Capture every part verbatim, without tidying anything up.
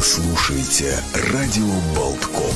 слушаете радио Болтком.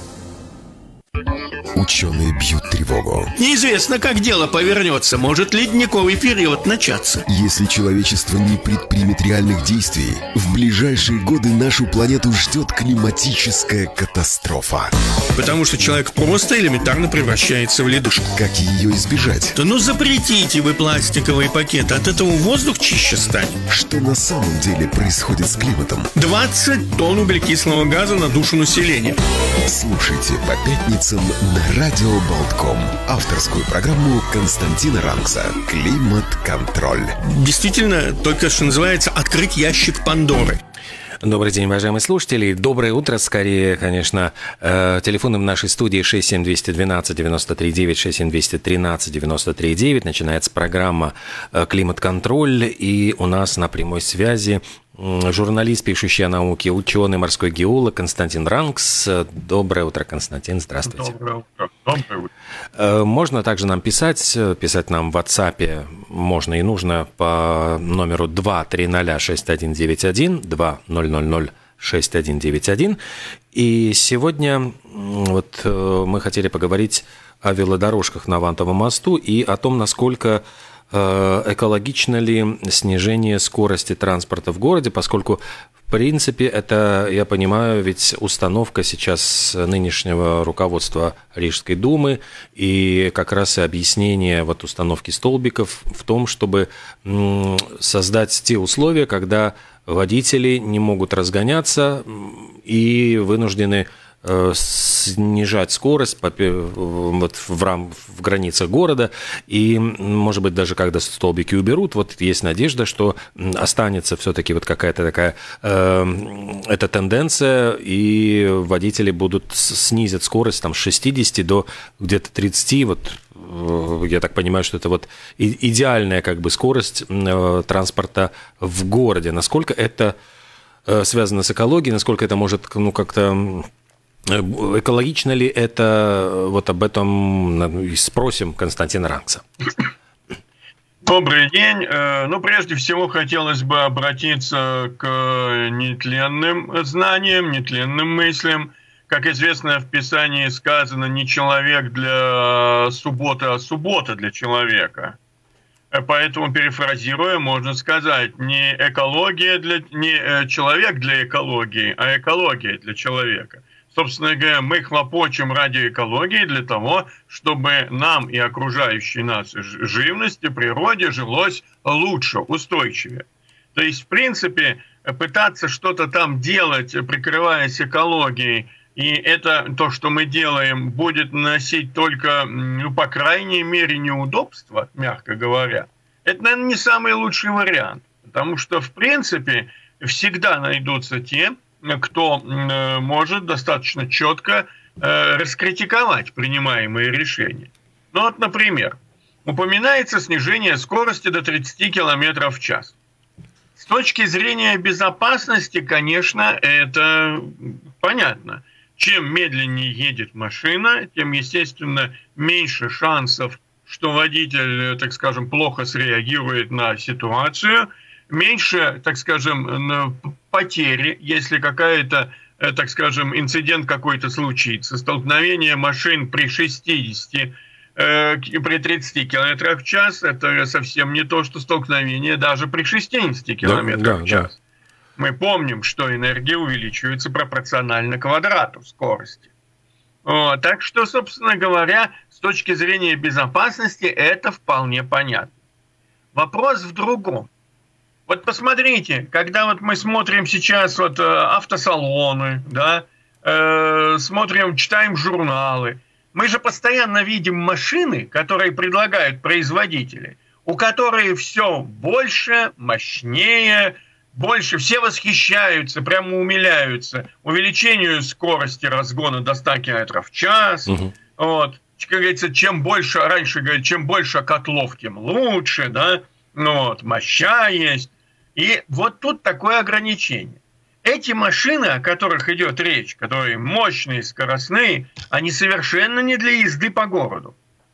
Ученые бьют тревогу. Неизвестно, как дело повернется. Может ледниковый период начаться. Если человечество не предпримет реальных действий, в ближайшие годы нашу планету ждет климатическая катастрофа. Потому что человек просто элементарно превращается в ледышку. Как ее избежать? Да ну запретите вы пластиковые пакеты. От этого воздух чище станет. Что на самом деле происходит с климатом? двадцать тонн углекислого газа на душу населения. Слушайте по пятницам на радио Болтком авторскую программу Константина Рангса «Климат-контроль». Действительно, только что называется «Открыть ящик Пандоры». Добрый день, уважаемые слушатели. Доброе утро, скорее, конечно. Телефоном нашей студии шесть семь два один два девять три девять, шесть семь два один три девять три девять. Начинается программа «Климат-контроль», и у нас на прямой связи журналист, пишущий о науке, ученый, морской геолог Константин Рангс. Доброе утро, Константин, здравствуйте. Доброе утро. Доброе утро. Можно также нам писать, писать нам в WhatsApp можно и нужно по номеру два три ноль шесть один девять один, два ноль ноль ноль шесть один девять один. И сегодня вот мы хотели поговорить о велодорожках на Вантовом мосту и о том, насколько экологично ли снижение скорости транспорта в городе, поскольку, в принципе, это, я понимаю, ведь установка сейчас нынешнего руководства Рижской думы и как раз и объяснение вот установки столбиков в том, чтобы создать те условия, когда водители не могут разгоняться и вынуждены снижать скорость вот в, рам, в границах города, и, может быть, даже когда столбики уберут, вот есть надежда, что останется все-таки вот какая-то такая э, эта тенденция, и водители будут снизить скорость там, с шестидесяти до где-то тридцати, вот я так понимаю, что это вот идеальная как бы скорость э, транспорта в городе. Насколько это э, связано с экологией, насколько это может, ну, как-то... Экологично ли это? Вот об этом спросим Константина Рангса. Добрый день. Ну, прежде всего, хотелось бы обратиться к нетленным знаниям, нетленным мыслям. Как известно, в Писании сказано «не человек для субботы, а суббота для человека». Поэтому, перефразируя, можно сказать, не экология для, не человек для экологии, а экология для человека. Собственно говоря, мы хлопочем ради экологии для того, чтобы нам и окружающей нас живности, природе жилось лучше, устойчивее. То есть, в принципе, пытаться что-то там делать, прикрываясь экологией, и это то, что мы делаем, будет носить только, ну, по крайней мере, неудобства, мягко говоря, это, наверное, не самый лучший вариант. Потому что, в принципе, всегда найдутся те, кто э, может достаточно четко э, раскритиковать принимаемые решения. Ну вот, например, упоминается снижение скорости до тридцати километров в час. С точки зрения безопасности, конечно, это понятно. Чем медленнее едет машина, тем, естественно, меньше шансов, что водитель, так скажем, плохо среагирует на ситуацию, меньше, так скажем, потери, если какая-то, так скажем, инцидент какой-то случится. Столкновение машин при шестидесяти, э, при тридцати километрах в час, это совсем не то, что столкновение даже при шестидесяти километрах да, в час. Да. Мы помним, что энергия увеличивается пропорционально квадрату скорости. Вот, так что, собственно говоря, с точки зрения безопасности это вполне понятно. Вопрос в другом. Вот посмотрите, когда вот мы смотрим сейчас вот автосалоны, да, э, смотрим, читаем журналы, мы же постоянно видим машины, которые предлагают производители, у которых все больше, мощнее, больше, все восхищаются, прямо умиляются увеличению скорости разгона до ста километров в час. Угу. Вот, как говорится, чем больше, раньше говорят, чем больше котлов, тем лучше, да, ну вот, моща есть. И вот тут такое ограничение. Эти машины, о которых идет речь, которые мощные, скоростные, они совершенно не для езды по городу.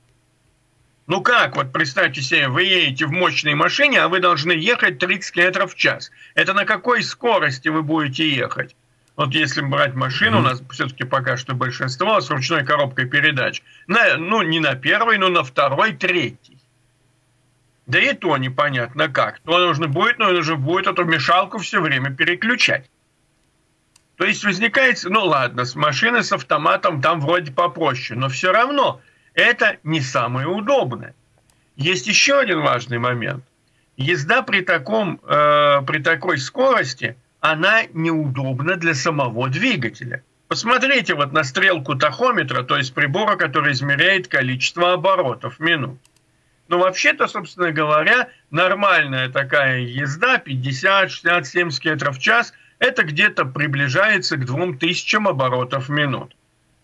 Ну как, вот представьте себе, вы едете в мощной машине, а вы должны ехать тридцать километров в час. Это на какой скорости вы будете ехать? Вот если брать машину, у нас все-таки пока что большинство с ручной коробкой передач. На, ну, не на первой, но на второй, третий. Да и то непонятно как. То нужно будет, но нужно будет эту мешалку все время переключать. То есть возникает, ну ладно, с машины с автоматом там вроде попроще, но все равно это не самое удобное. Есть еще один важный момент. Езда при, таком, э, при такой скорости, она неудобна для самого двигателя. Посмотрите вот на стрелку тахометра, то есть прибора, который измеряет количество оборотов в минуту. Но вообще-то, собственно говоря, нормальная такая езда, пятьдесят, шестьдесят, семьдесят километров в час, это где-то приближается к двум тысячам оборотов в минуту.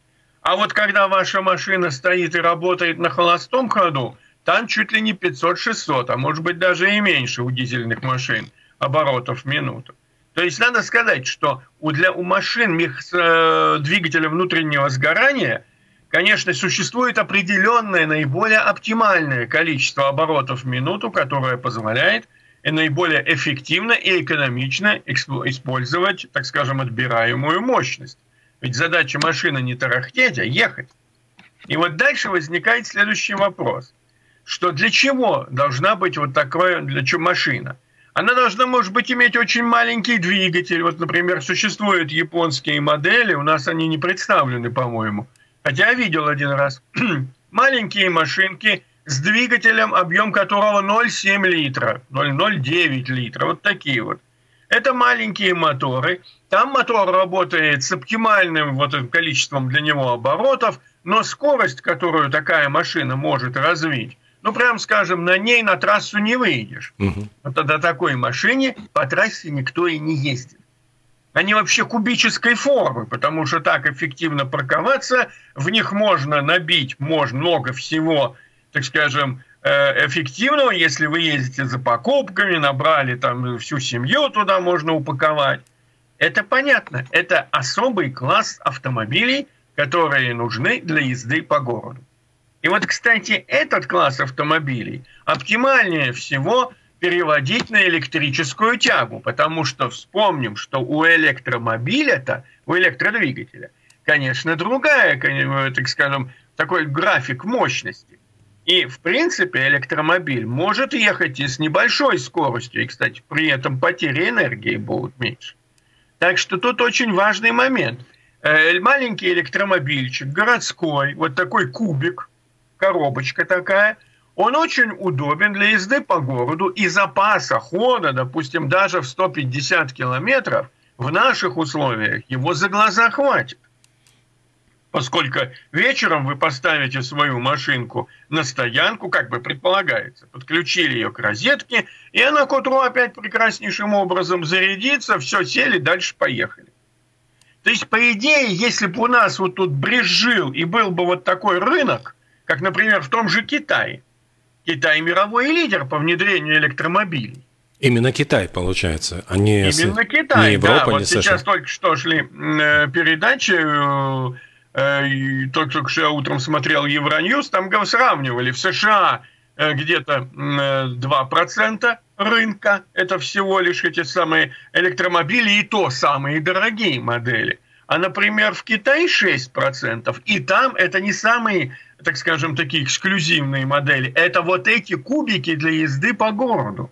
А вот когда ваша машина стоит и работает на холостом ходу, там чуть ли не пятьсот-шестьсот, а может быть даже и меньше у дизельных машин оборотов в минуту. То есть надо сказать, что у, для, у машин с э, двигателя внутреннего сгорания, конечно, существует определенное наиболее оптимальное количество оборотов в минуту, которое позволяет наиболее эффективно и экономично использовать, так скажем, отбираемую мощность. Ведь задача машины не тарахтеть, а ехать. И вот дальше возникает следующий вопрос. Что для чего должна быть вот такая для чего машина? Она должна, может быть, иметь очень маленький двигатель. Вот, например, существуют японские модели, у нас они не представлены, по-моему. Хотя я видел один раз. Маленькие машинки с двигателем, объем которого ноль целых семь десятых литра, ноль целых девять литра, вот такие вот. Это маленькие моторы. Там мотор работает с оптимальным вот количеством для него оборотов, но скорость, которую такая машина может развить, ну, прям скажем, на ней на трассу не выйдешь. Угу. Вот на такой машине по трассе никто и не ездит. Они вообще кубической формы, потому что так эффективно парковаться, в них можно набить можно много всего, так скажем, эффективного, если вы ездите за покупками, набрали там всю семью, туда можно упаковать. Это понятно. Это особый класс автомобилей, которые нужны для езды по городу. И вот, кстати, этот класс автомобилей оптимальнее всего переводить на электрическую тягу, потому что вспомним, что у электромобиля-то, у электродвигателя, конечно, другая, так скажем, такой график мощности. И, в принципе, электромобиль может ехать и с небольшой скоростью, и, кстати, при этом потери энергии будут меньше. Так что тут очень важный момент. Маленький электромобильчик, городской, вот такой кубик, коробочка такая, он очень удобен для езды по городу, и запаса хода, допустим, даже в сто пятьдесят километров, в наших условиях его за глаза хватит. Поскольку вечером вы поставите свою машинку на стоянку, как бы предполагается, подключили ее к розетке, и она к утру опять прекраснейшим образом зарядится, все, сели, дальше поехали. То есть, по идее, если бы у нас вот тут брезжил и был бы вот такой рынок, как, например, в том же Китае, Китай мировой лидер по внедрению электромобилей. Именно Китай, получается, а не Именно Китай, не Европа, да. не Вот США. Сейчас только что шли э, передачи, э, э, только что я утром смотрел Евроньюз, там сравнивали в США э, где-то э, два процента рынка, это всего лишь эти самые электромобили, и то самые дорогие модели. А, например, в Китае шесть процентов, и там это не самые, так скажем, такие эксклюзивные модели, это вот эти кубики для езды по городу.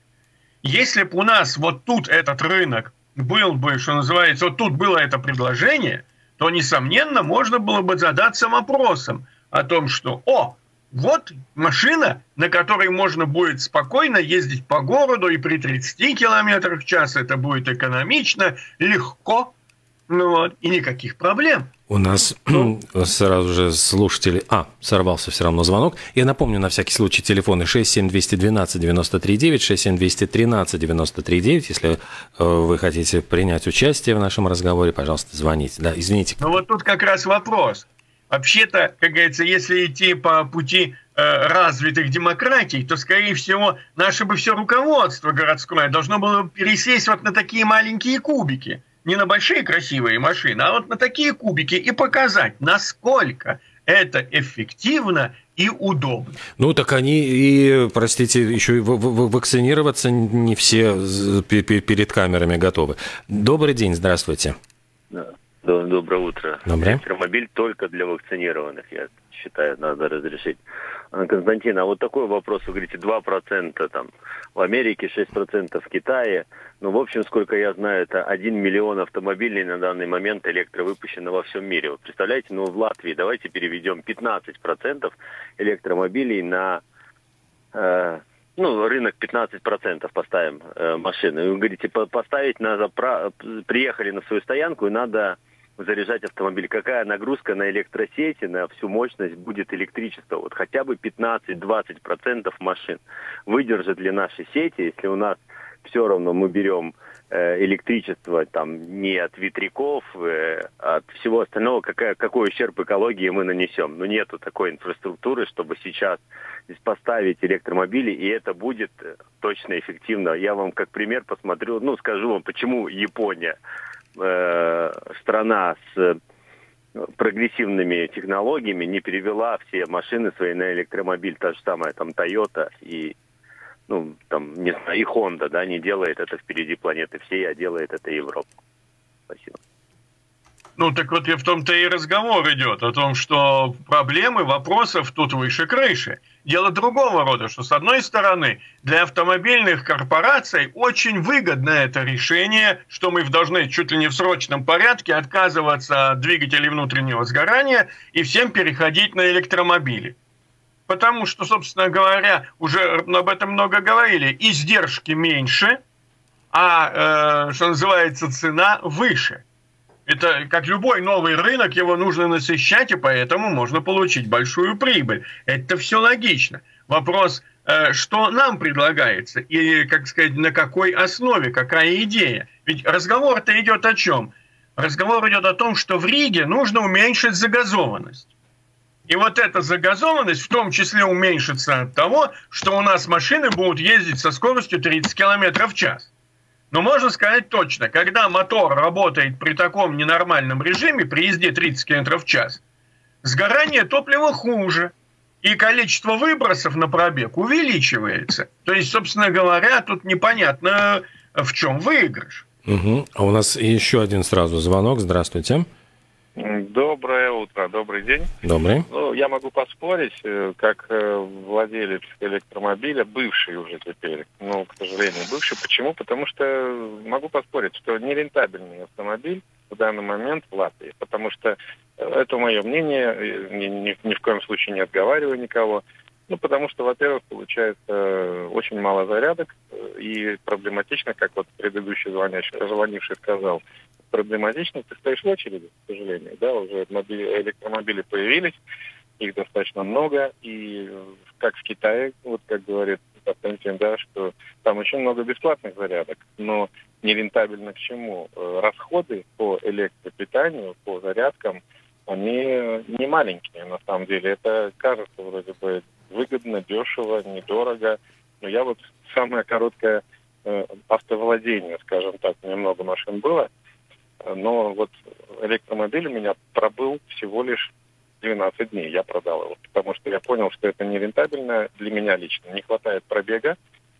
Если бы у нас вот тут этот рынок был бы, что называется, вот тут было это предложение, то, несомненно, можно было бы задаться вопросом о том, что, о, вот машина, на которой можно будет спокойно ездить по городу, и при тридцати километрах в час это будет экономично, легко, ну вот, и никаких проблем. У нас ну, сразу же слушатели... А, сорвался все равно звонок. Я напомню на всякий случай телефоны шесть семь двести двенадцать девяносто три девять, шесть семь двести тринадцать девяносто три девять. Если вы хотите принять участие в нашем разговоре, пожалуйста, звоните. Да, извините. Ну вот тут как раз вопрос. Вообще-то, как говорится, если идти по пути э, развитых демократий, то, скорее всего, наше бы все руководство городское должно было пересесть вот на такие маленькие кубики. Не на большие красивые машины, а вот на такие кубики и показать, насколько это эффективно и удобно. Ну, так они и, простите, еще и вакцинироваться не все перед камерами готовы. Добрый день, здравствуйте. Да. Доброе утро. Доброе. Электромобиль только для вакцинированных, я считаю, надо разрешить. Константин, а вот такой вопрос, вы говорите, два процента там в Америке, шесть процентов в Китае. Ну, в общем, сколько я знаю, это один миллион автомобилей на данный момент электровыпущено во всем мире. Вы представляете, ну, в Латвии давайте переведем пятнадцать процентов электромобилей на... Э, ну, рынок пятнадцать процентов поставим э, машины. Вы говорите, по поставить надо... Про, приехали на свою стоянку и надо... заряжать автомобиль. Какая нагрузка на электросети, на всю мощность будет электричество? Вот хотя бы пятнадцать-двадцать процентов машин выдержат ли наши сети, если у нас все равно мы берем э, электричество там не от ветряков, э, от всего остального, какая, какой ущерб экологии мы нанесем. Ну, нету такой инфраструктуры, чтобы сейчас здесь поставить электромобили, и это будет точно эффективно. Я вам как пример посмотрю, ну, скажу вам, почему Япония страна с прогрессивными технологиями не перевела все машины свои на электромобиль. Та же самая там Toyota и, ну, там, не знаю, и Honda, да, не делает это впереди планеты всей, а делает это Европа. Спасибо. Ну, так вот и в том-то и разговор идет, о том, что проблемы, вопросов тут выше крыши. Дело другого рода, что, с одной стороны, для автомобильных корпораций очень выгодно это решение, что мы должны чуть ли не в срочном порядке отказываться от двигателей внутреннего сгорания и всем переходить на электромобили. Потому что, собственно говоря, уже об этом много говорили, издержки меньше, а, э, что называется, цена выше. Это, как любой новый рынок, его нужно насыщать, и поэтому можно получить большую прибыль. Это все логично. Вопрос, что нам предлагается, и, как сказать, на какой основе, какая идея. Ведь разговор-то идет о чем? Разговор идет о том, что в Риге нужно уменьшить загазованность. И вот эта загазованность в том числе уменьшится от того, что у нас машины будут ездить со скоростью тридцать километров в час. Но можно сказать точно, когда мотор работает при таком ненормальном режиме, при езде тридцать километров в час, сгорание топлива хуже, и количество выбросов на пробег увеличивается. То есть, собственно говоря, тут непонятно, в чем выигрыш. Угу. А у нас еще один сразу звонок. Здравствуйте. Доброе утро, добрый день. Добрый. Ну, я могу поспорить, как владелец электромобиля, бывший уже теперь, ну, к сожалению, бывший. Почему? Потому что могу поспорить, что нерентабельный автомобиль в данный момент в Латвии. Потому что это мое мнение, ни, ни, ни в коем случае не отговариваю никого. Ну, потому что, во-первых, получается очень мало зарядок, и проблематично, как вот предыдущий звонящий, звонивший сказал, проблематично, ты стоишь в очереди, к сожалению, да, уже электромобили появились, их достаточно много, и как в Китае, вот как говорит Константин, да, что там очень много бесплатных зарядок, но нерентабельно к чему? Расходы по электропитанию, по зарядкам, они не маленькие, на самом деле. Это кажется вроде бы выгодно, дешево, недорого, но я вот самое короткое э, автовладение, скажем так, у меня много машин было, но вот электромобиль у меня пробыл всего лишь двенадцать дней, я продал его, потому что я понял, что это нерентабельно для меня лично. Не хватает пробега,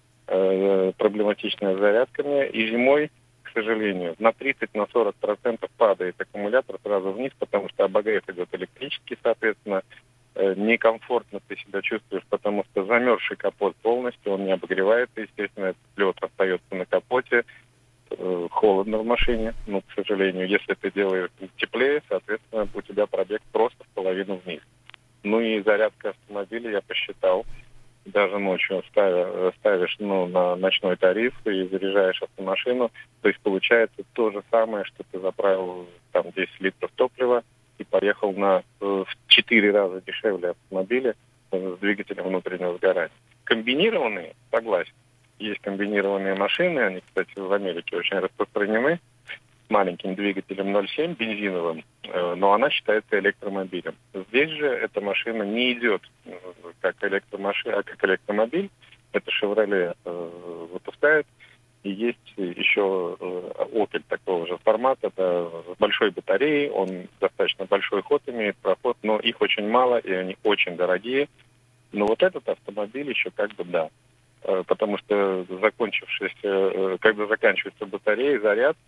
э, проблематично с зарядками, и зимой, к сожалению, на тридцать-сорок процентов падает аккумулятор сразу вниз, потому что обогрев идет электрический, соответственно, э, некомфортно ты себя чувствуешь, потому что замерзший капот полностью, он не обогревается, естественно, этот лед остается на капоте, холодно в машине, ну, к сожалению. Если ты делаешь теплее, соответственно, у тебя пробег просто в половину вниз. Ну и зарядка автомобиля, я посчитал, даже ночью ставя, ставишь ну, на ночной тариф и заряжаешь автомашину, то есть получается то же самое, что ты заправил там десять литров топлива и поехал на в четыре раза дешевле автомобиля с двигателем внутреннего сгорания. Комбинированные, согласен. Есть комбинированные машины, они, кстати, в Америке очень распространены, с маленьким двигателем ноль семь бензиновым, но она считается электромобилем. Здесь же эта машина не идет как электромашина, а как электромобиль. Это Chevrolet выпускает. И есть еще Opel такого же формата, да, с большой батареей, он достаточно большой ход имеет, проход, но их очень мало, и они очень дорогие. Но вот этот автомобиль еще как бы да. Потому что закончившись, когда заканчивается батарея, заряд,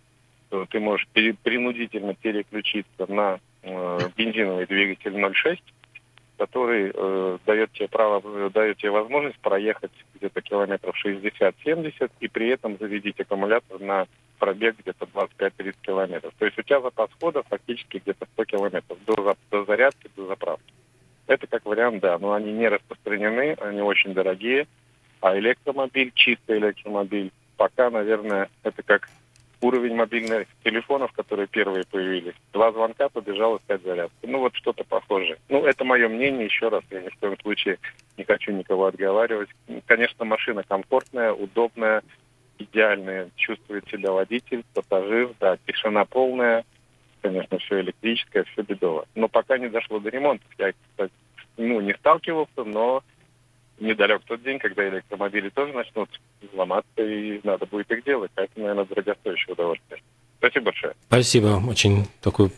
что ты можешь принудительно переключиться на э, бензиновый двигатель ноль шесть, который э, дает тебе право, дает тебе возможность проехать где-то километров шестьдесят-семьдесят и при этом зарядить аккумулятор на пробег где-то двадцать пять-тридцать километров. То есть у тебя запас хода фактически где-то сто километров до, до зарядки, до заправки. Это как вариант, да, но они не распространены, они очень дорогие. А электромобиль, чистый электромобиль, пока, наверное, это как уровень мобильных телефонов, которые первые появились. Два звонка, побежал искать зарядку. Ну, вот что-то похожее. Ну, это мое мнение, еще раз, я ни в коем случае не хочу никого отговаривать. Конечно, машина комфортная, удобная, идеальная. Чувствует себя водитель, пассажир, да, тишина полная. Конечно, все электрическое, все бедово. Но пока не дошло до ремонта. Я, кстати, ну, не сталкивался, но недалек тот день, когда электромобили тоже начнут ломаться, и надо будет их делать. Это, наверное, дорогостоящее удовольствие. Спасибо большое. Спасибо. Очень такой,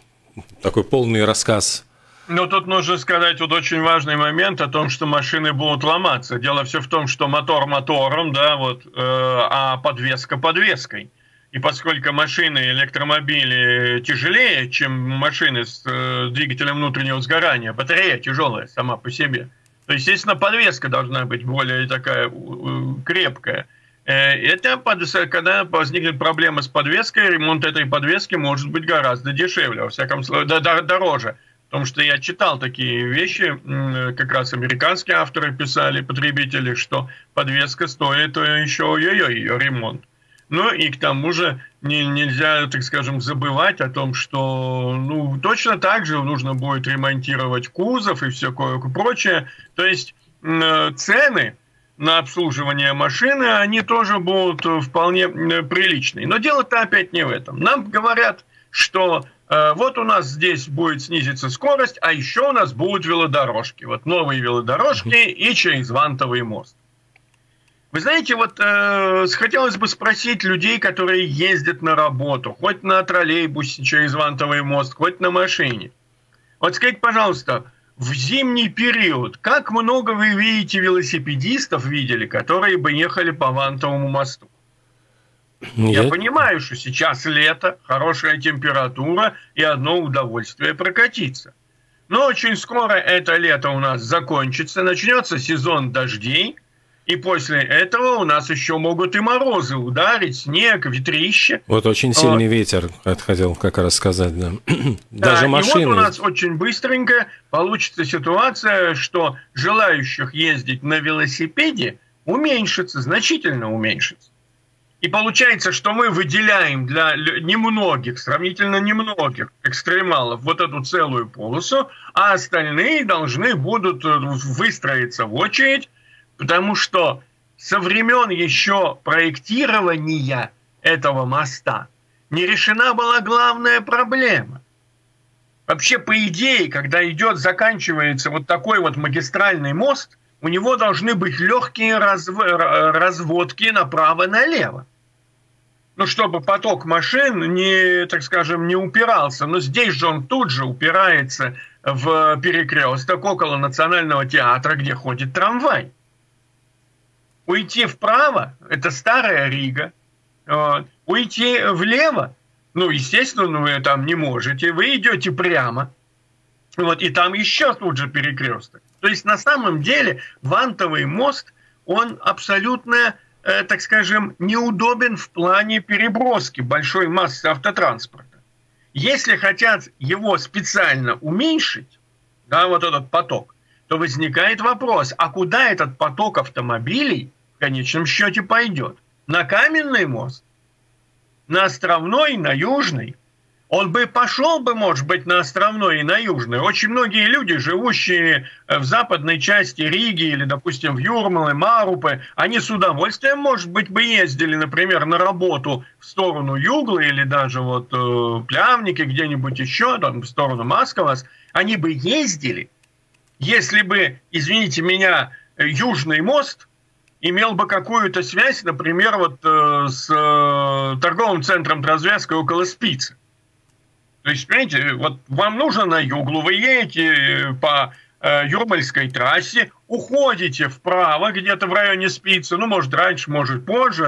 такой полный рассказ. Но тут нужно сказать вот очень важный момент о том, что машины будут ломаться. Дело все в том, что мотор мотором, да, вот, э, а подвеска подвеской. И поскольку машины, электромобили тяжелее, чем машины с э, двигателем внутреннего сгорания, батарея тяжелая сама по себе, то, естественно, подвеска должна быть более такая крепкая. Это, когда возникнет проблема с подвеской, ремонт этой подвески может быть гораздо дешевле, во всяком случае, дороже. Потому что я читал такие вещи, как раз американские авторы писали, потребители, что подвеска стоит еще ой-ой-ой, ее ремонт. Ну и к тому же не, нельзя, так скажем, забывать о том, что ну, точно так же нужно будет ремонтировать кузов и все прочее. То есть э, цены на обслуживание машины, они тоже будут вполне приличные. Но дело-то опять не в этом. Нам говорят, что э, вот у нас здесь будет снизиться скорость, а еще у нас будут велодорожки. Вот новые велодорожки и через вантовый мост. Вы знаете, вот э, хотелось бы спросить людей, которые ездят на работу, хоть на троллейбусе через вантовый мост, хоть на машине. Вот скажите, пожалуйста, в зимний период, как много вы видите велосипедистов, видели, которые бы ехали по вантовому мосту? Нет. Я понимаю, что сейчас лето, хорошая температура и одно удовольствие прокатиться. Но очень скоро это лето у нас закончится, начнется сезон дождей. И после этого у нас еще могут и морозы ударить, снег, ветрище. Вот очень сильный вот. Ветер, хотел как раз сказать, да. Даже да, машины. И вот у нас очень быстренько получится ситуация, что желающих ездить на велосипеде уменьшится, значительно уменьшится. И получается, что мы выделяем для немногих, сравнительно немногих экстремалов вот эту целую полосу, а остальные должны будут выстроиться в очередь. Потому что со времен еще проектирования этого моста не решена была главная проблема. Вообще, по идее, когда идет, заканчивается вот такой вот магистральный мост, у него должны быть легкие разв... разводки направо-налево. Ну, чтобы поток машин не, так скажем, не упирался. Но здесь же он тут же упирается в перекресток около Национального театра, где ходит трамвай. Уйти вправо – это старая Рига. Вот. Уйти влево, ну, естественно, вы там не можете. Вы идете прямо. Вот, и там еще тут же перекресток. То есть, на самом деле, вантовый мост, он абсолютно, э, так скажем, неудобен в плане переброски большой массы автотранспорта. Если хотят его специально уменьшить, да, вот этот поток, то возникает вопрос, а куда этот поток автомобилей в конечном счете пойдет? На Каменный мост? На Островной, на Южный? Он бы пошел бы, может быть, на Островной и на Южный. Очень многие люди, живущие в западной части Риги или, допустим, в Юрмалы, Марупы, они с удовольствием, может быть, бы ездили, например, на работу в сторону Юглы или даже вот э, Плявники, где-нибудь еще, там, в сторону Масковас. Они бы ездили, если бы, извините меня, Южный мост имел бы какую-то связь, например, вот э, с э, торговым центром Развязка около Спицы. То есть, понимаете, вот вам нужно на Юглу, вы едете по э, Юрмальской трассе, уходите вправо где-то в районе Спицы, ну, может, раньше, может, позже, да,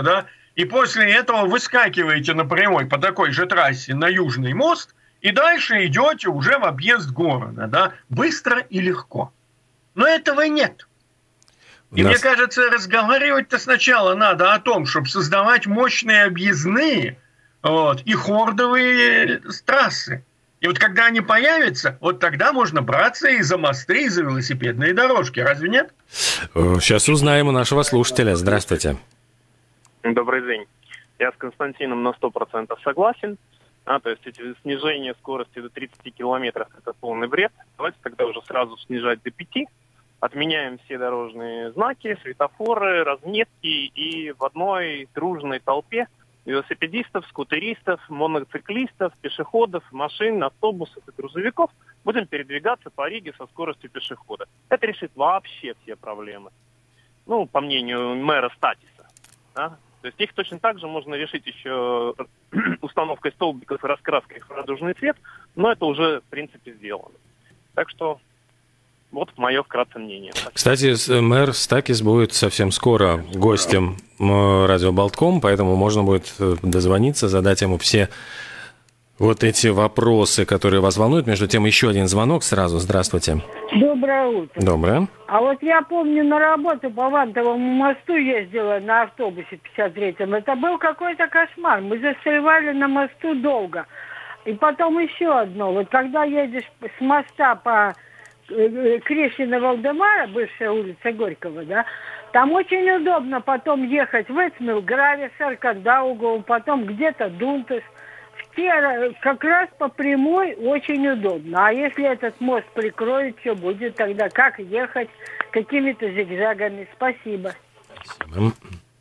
и после этого выскакиваете на прямой по такой же трассе на Южный мост, и дальше идете уже в объезд города, да, быстро и легко. Но этого нет. И нас... мне кажется, разговаривать-то сначала надо о том, чтобы создавать мощные объездные вот, и хордовые трассы. И вот когда они появятся, вот тогда можно браться и за мосты, и за велосипедные дорожки. Разве нет? Сейчас узнаем у нашего слушателя. Здравствуйте. Добрый день. Я с Константином на сто процентов согласен. А, то есть эти снижение скорости до тридцати километров – это полный бред. Давайте тогда уже сразу снижать до пяти. Отменяем все дорожные знаки, светофоры, разметки и в одной дружной толпе велосипедистов, скутеристов, моноциклистов, пешеходов, машин, автобусов и грузовиков будем передвигаться по Риге со скоростью пешехода. Это решит вообще все проблемы. Ну, по мнению мэра Статиса. Да? То есть их точно так же можно решить еще установкой столбиков и раскраской в радужный цвет, но это уже, в принципе, сделано. Так что вот мое вкратце мнение. Кстати, мэр Стакис будет совсем скоро гостем радио Болтком, поэтому можно будет дозвониться, задать ему все вот эти вопросы, которые вас волнуют. Между тем, еще один звонок сразу. Здравствуйте. Доброе утро. Доброе. А вот я помню, на работу по Вантовому мосту ездила на автобусе пятьдесят третьем. Это был какой-то кошмар. Мы застревали на мосту долго. И потом еще одно. Вот когда едешь с моста по Крещина-Валдемара, бывшая улица Горького, да, там очень удобно потом ехать в Эцмил, Грависар, Кандаугов, потом где-то Дунтес. Все как раз по прямой очень удобно. А если этот мост прикроют, что будет тогда? Как ехать какими-то зигзагами? Спасибо. Спасибо.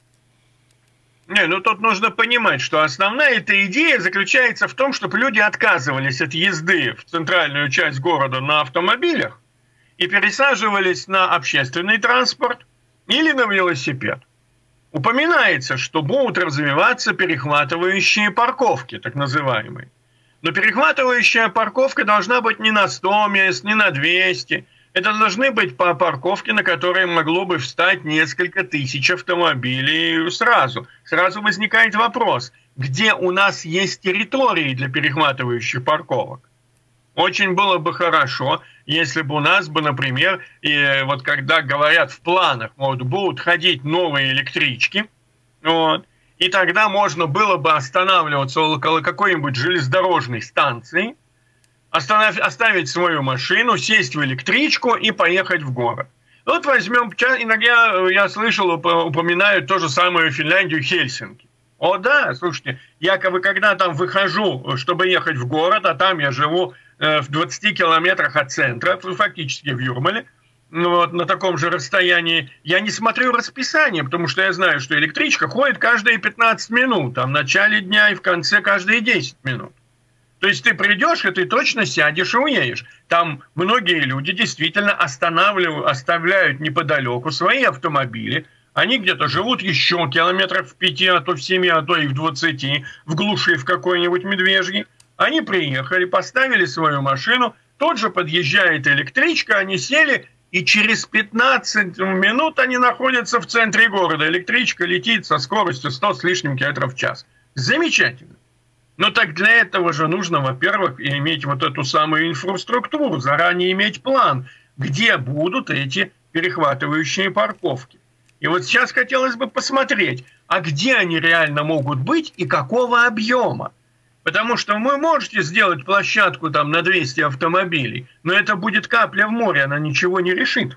Не, ну тут нужно понимать, что основная эта идея заключается в том, чтобы люди отказывались от езды в центральную часть города на автомобилях и пересаживались на общественный транспорт или на велосипед. Упоминается, что будут развиваться перехватывающие парковки, так называемые. Но перехватывающая парковка должна быть не на сто мест, не на двести. Это должны быть по парковке, на которые могло бы встать несколько тысяч автомобилей сразу. Сразу возникает вопрос, где у нас есть территории для перехватывающих парковок. Очень было бы хорошо, если бы у нас бы, например, и вот когда говорят в планах, вот, будут ходить новые электрички, вот, и тогда можно было бы останавливаться около какой-нибудь железнодорожной станции, останов, оставить свою машину, сесть в электричку и поехать в город. Вот возьмем, иногда я слышал, упоминают то же самое Финляндию, Хельсинки. О да, слушайте, якобы когда там выхожу, чтобы ехать в город, а там я живу в двадцати километрах от центра, фактически в Юрмале, вот, на таком же расстоянии, я не смотрю расписание, потому что я знаю, что электричка ходит каждые пятнадцать минут, там в начале дня и в конце каждые десять минут. То есть ты придешь, и ты точно сядешь и уедешь. Там многие люди действительно останавливают, оставляют неподалеку свои автомобили. Они где-то живут еще километров в пяти, а то в семи, а то и в двадцати, в глуши в какой-нибудь Медвежьей. Они приехали, поставили свою машину, тут же подъезжает электричка, они сели, и через пятнадцать минут они находятся в центре города. Электричка летит со скоростью сто с лишним километров в час. Замечательно. Но так для этого же нужно, во-первых, иметь вот эту самую инфраструктуру, заранее иметь план, где будут эти перехватывающие парковки. И вот сейчас хотелось бы посмотреть, а где они реально могут быть и какого объема. Потому что вы можете сделать площадку там на двести автомобилей, но это будет капля в море, она ничего не решит.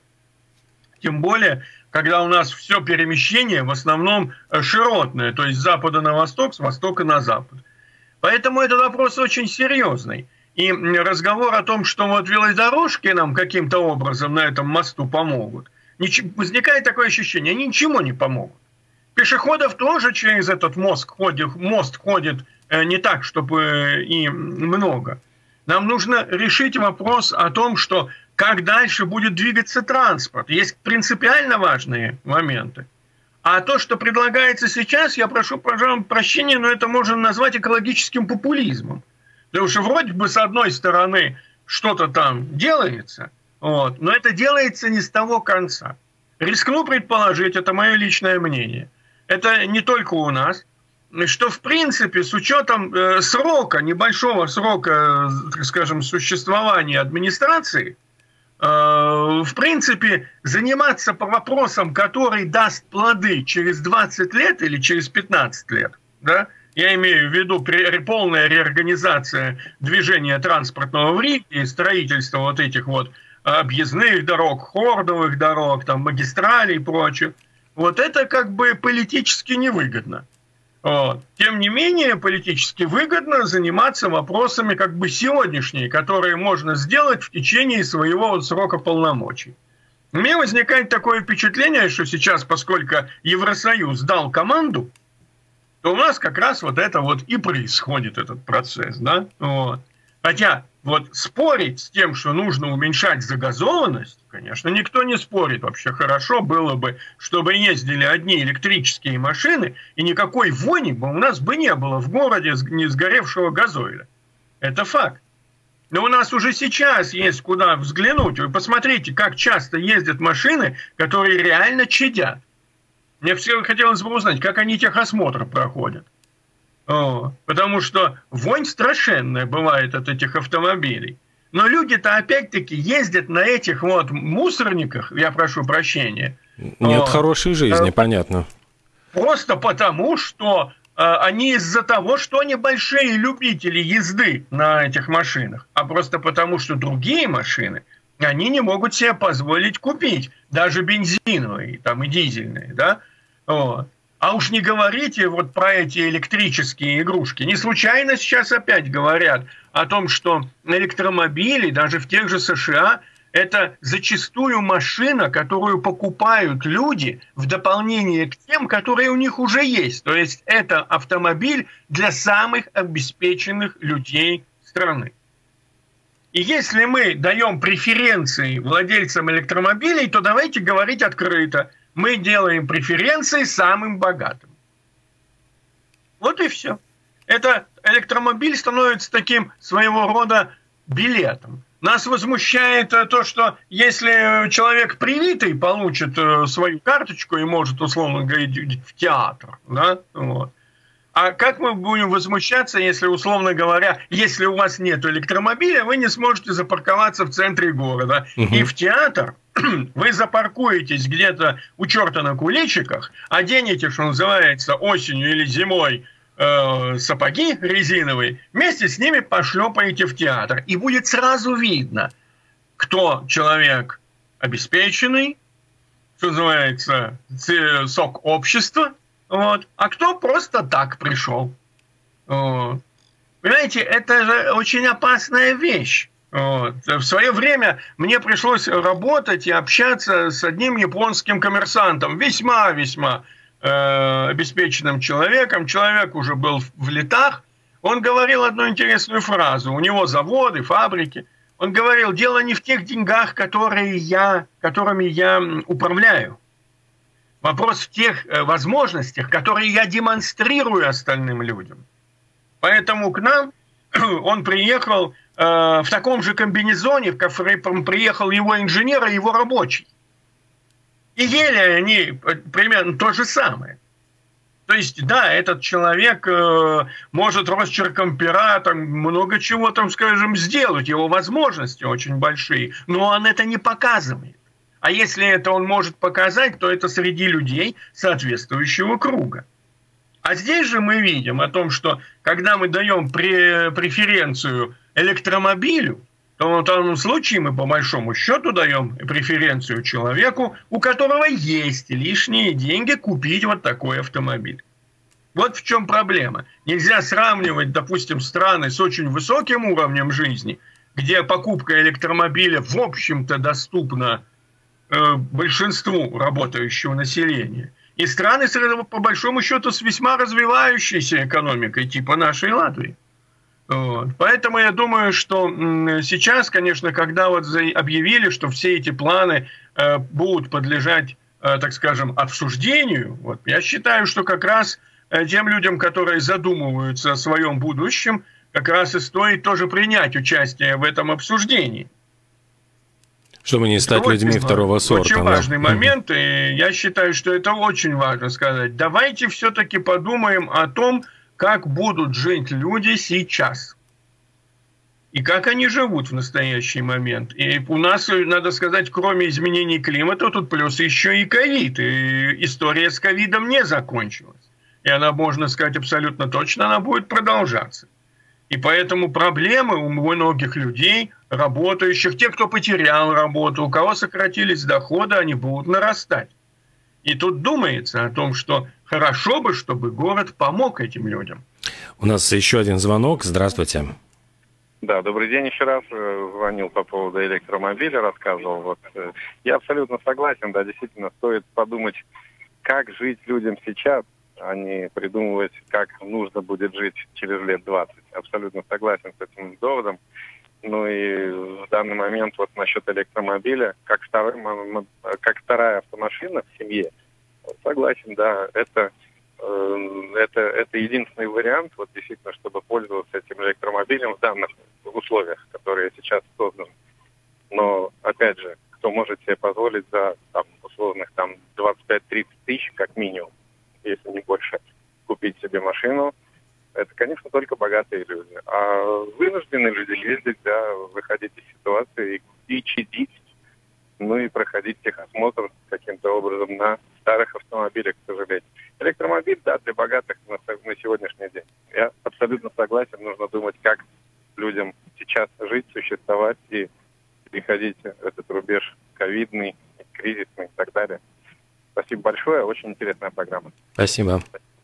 Тем более, когда у нас все перемещение в основном широтное, то есть с запада на восток, с востока на запад. Поэтому этот вопрос очень серьезный. И разговор о том, что вот велодорожки нам каким-то образом на этом мосту помогут, возникает такое ощущение, они ничего не помогут. Пешеходов тоже через этот мост ходит, мост ходит не так, чтобы и много. Нам нужно решить вопрос о том, что как дальше будет двигаться транспорт. Есть принципиально важные моменты. А то, что предлагается сейчас, я прошу, пожалуйста, прощения, но это можно назвать экологическим популизмом. Потому что вроде бы с одной стороны что-то там делается, вот, но это делается не с того конца. Рискну предположить, это мое личное мнение. это не только у нас, что, в принципе, с учетом э, срока, небольшого срока, так скажем, существования администрации, э, в принципе, заниматься по вопросам, который даст плоды через двадцать лет или через пятнадцать лет, да, я имею в виду полная реорганизация движения транспортного в Риге и строительство вот этих вот объездных дорог, хордовых дорог, там, магистралей и прочее, вот это как бы политически невыгодно. Вот. Тем не менее, политически выгодно заниматься вопросами как бы сегодняшние, которые можно сделать в течение своего вот срока полномочий. У меня возникает такое впечатление, что сейчас, поскольку Евросоюз дал команду, то у нас как раз вот это вот и происходит, этот процесс, да? Вот. Хотя вот спорить с тем, что нужно уменьшать загазованность, конечно, никто не спорит. Вообще хорошо было бы, чтобы ездили одни электрические машины, и никакой вони бы у нас бы не было в городе не сгоревшего газоиля. Это факт. Но у нас уже сейчас есть куда взглянуть. Вы посмотрите, как часто ездят машины, которые реально чадят. Мне все хотелось бы узнать, как они техосмотр проходят. О, потому что вонь страшенная бывает от этих автомобилей. Но люди-то опять-таки ездят на этих вот мусорниках, я прошу прощения. Нет о, хорошей жизни, э, понятно. Просто потому, что э, они из-за того, что они большие любители езды на этих машинах, а просто потому, что другие машины, они не могут себе позволить купить, даже бензиновые там, и дизельные, да? Вот. А уж не говорите вот про эти электрические игрушки. Не случайно сейчас опять говорят о том, что электромобили, даже в тех же США, это зачастую машина, которую покупают люди в дополнение к тем, которые у них уже есть. То есть это автомобиль для самых обеспеченных людей страны. И если мы даем преференции владельцам электромобилей, то давайте говорить открыто. Мы делаем преференции самым богатым. Вот и все. Это электромобиль становится таким своего рода билетом. Нас возмущает то, что если человек привитый получит свою карточку и может, условно говоря, в театр, да, вот. А как мы будем возмущаться, если, условно говоря, если у вас нет электромобиля, вы не сможете запарковаться в центре города. Угу. И в театр вы запаркуетесь где-то у черта на куличиках, оденете, что называется, осенью или зимой э, сапоги резиновые, вместе с ними пошлепаете в театр. И будет сразу видно, кто человек обеспеченный, что называется, сок общества, вот, а кто просто так пришел. Вот. Понимаете, это же очень опасная вещь. Вот. В свое время мне пришлось работать и общаться с одним японским коммерсантом, весьма-весьма э, обеспеченным человеком. Человек уже был в летах. Он говорил одну интересную фразу. У него заводы, фабрики. Он говорил, дело не в тех деньгах, которые я, которыми я управляю. Вопрос в тех возможностях, которые я демонстрирую остальным людям. Поэтому к нам он приехал э, в таком же комбинезоне, в котором приехал его инженер и его рабочий. И ели они примерно то же самое. То есть, да, этот человек э, может росчерком пера там, много чего, там, скажем, сделать, его возможности очень большие, но он это не показывает. А если это он может показать, то это среди людей соответствующего круга. А здесь же мы видим о том, что когда мы даем преференцию электромобилю, то в данном случае мы по большому счету даем преференцию человеку, у которого есть лишние деньги купить вот такой автомобиль. Вот в чем проблема. Нельзя сравнивать, допустим, страны с очень высоким уровнем жизни, где покупка электромобиля в общем-то доступна большинству работающего населения. И страны, по большому счету, с весьма развивающейся экономикой, типа нашей Латвии. Вот. Поэтому я думаю, что сейчас, конечно, когда вот объявили, что все эти планы э, будут подлежать, э, так скажем, обсуждению, вот, я считаю, что как раз э, тем людям, которые задумываются о своем будущем, как раз и стоит тоже принять участие в этом обсуждении. Чтобы не стать вот людьми второго сорта. Очень да. важный момент, и я считаю, что это очень важно сказать. Давайте все-таки подумаем о том, как будут жить люди сейчас. И как они живут в настоящий момент. И у нас, надо сказать, кроме изменений климата, тут плюс еще и ковид. И история с ковидом не закончилась. И она, можно сказать, абсолютно точно, она будет продолжаться. И поэтому проблемы у многих людей, работающих, тех, кто потерял работу, у кого сократились доходы, они будут нарастать. И тут думается о том, что хорошо бы, чтобы город помог этим людям. У нас еще один звонок. Здравствуйте. Да, добрый день еще раз. Звонил по поводу электромобиля, рассказывал. Вот. Я абсолютно согласен, да, действительно, стоит подумать, как жить людям сейчас, а не придумывать, как нужно будет жить через лет двадцать. Абсолютно согласен с этим доводом. Ну и в данный момент вот насчет электромобиля, как, второй, как вторая автомашина в семье, согласен, да, это... Это, это единственный вариант, вот действительно, чтобы пользоваться этим электромобилем в данных условиях, которые сейчас созданы. Но, опять же, кто может себе позволить за там, условных там, двадцать пять тридцать тысяч, как минимум, если не больше, купить себе машину, это, конечно, только богатые люди. А вынужденные люди ездить, да, выходить из ситуации и, и чадить, ну и проходить техосмотр каким-то образом на старых автомобилях, к сожалению. Электромобиль, да, для богатых на, на сегодняшний день. Я абсолютно согласен, нужно думать, как людям сейчас жить, существовать и переходить этот рубеж ковидный, кризисный и так далее. Спасибо большое, очень интересная программа. Спасибо.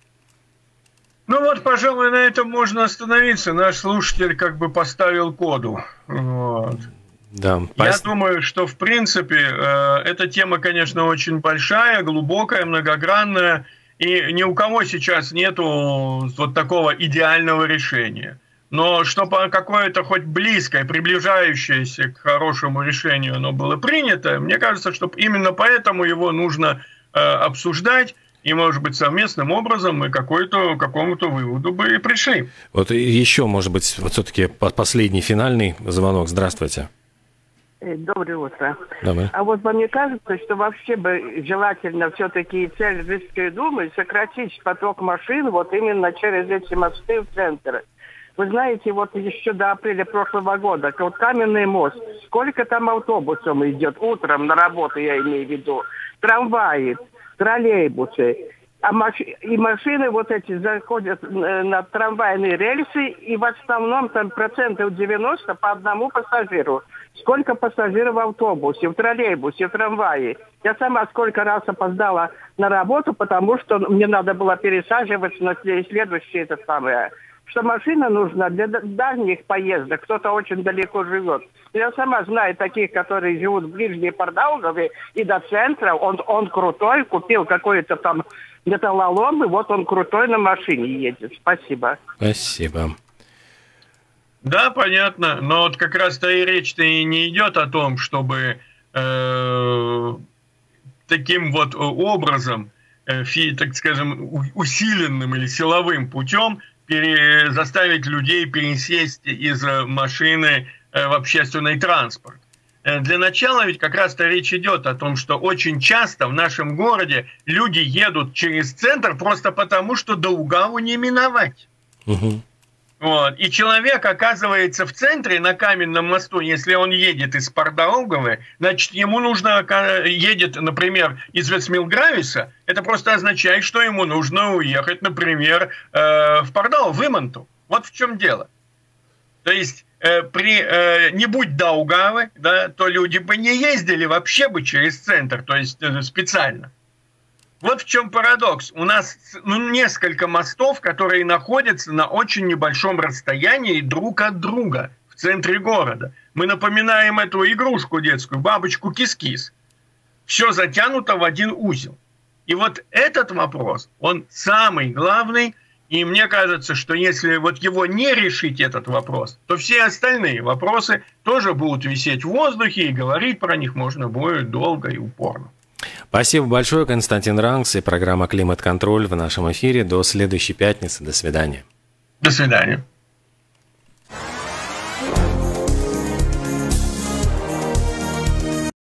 Ну вот, пожалуй, на этом можно остановиться. Наш слушатель как бы поставил коду. Вот. Да, Я пос... думаю, что в принципе э, эта тема, конечно, очень большая, глубокая, многогранная, и ни у кого сейчас нету вот такого идеального решения. Но чтобы какое-то хоть близкое, приближающееся к хорошему решению оно было принято, мне кажется, что именно поэтому его нужно э, обсуждать, и, может быть, совместным образом мы какой-то, к какому-то выводу бы и пришли. Вот еще, может быть, вот все-таки последний финальный звонок. Здравствуйте. Доброе утро. Доброе. А вот мне кажется, что вообще бы желательно все-таки цель Рижской думы сократить поток машин вот именно через эти мосты в центр. Вы знаете, вот еще до апреля прошлого года, вот Каменный мост, сколько там автобусов идет утром на работу, я имею в виду, трамваи, троллейбусы. А маш... И машины вот эти заходят на трамвайные рельсы, и в основном там процентов девяносто по одному пассажиру. Сколько пассажиров в автобусе, в троллейбусе, в трамвае. Я сама сколько раз опоздала на работу, потому что мне надо было пересаживаться на следующее это самое. Что машина нужна для дальних поездок, кто-то очень далеко живет. Я сама знаю таких, которые живут в Ближней Пардаугове и до центра. Он, он крутой, купил какой-то там металлолом, и вот он крутой на машине едет. Спасибо. Спасибо. Да, понятно, но вот как раз-то и речь-то и не идет о том, чтобы э, таким вот образом, э, фи, так скажем, усиленным или силовым путем пере, заставить людей пересесть из машины э, в общественный транспорт. Э, для начала ведь как раз-то речь идет о том, что очень часто в нашем городе люди едут через центр просто потому, что Даугаву не миновать. Угу. Вот. И человек оказывается в центре на Каменном мосту, если он едет из Пардауговы, значит, ему нужно, едет, например, из Вецмилгрависа, это просто означает, что ему нужно уехать, например, э, в Пардау, в Иманту. Вот в чем дело. То есть, э, при, э, не будь Даугавы, да, то люди бы не ездили вообще бы через центр, то есть э, специально. Вот в чем парадокс. У нас ну, несколько мостов, которые находятся на очень небольшом расстоянии друг от друга в центре города. Мы напоминаем эту игрушку детскую, бабочку Кис-Кис. Все затянуто в один узел. И вот этот вопрос, он самый главный. И мне кажется, что если вот его не решить, этот вопрос, то все остальные вопросы тоже будут висеть в воздухе, и говорить про них можно будет долго и упорно. Спасибо большое, Константин Рангс, и программа «Климат-контроль» в нашем эфире. До следующей пятницы. До свидания. До свидания.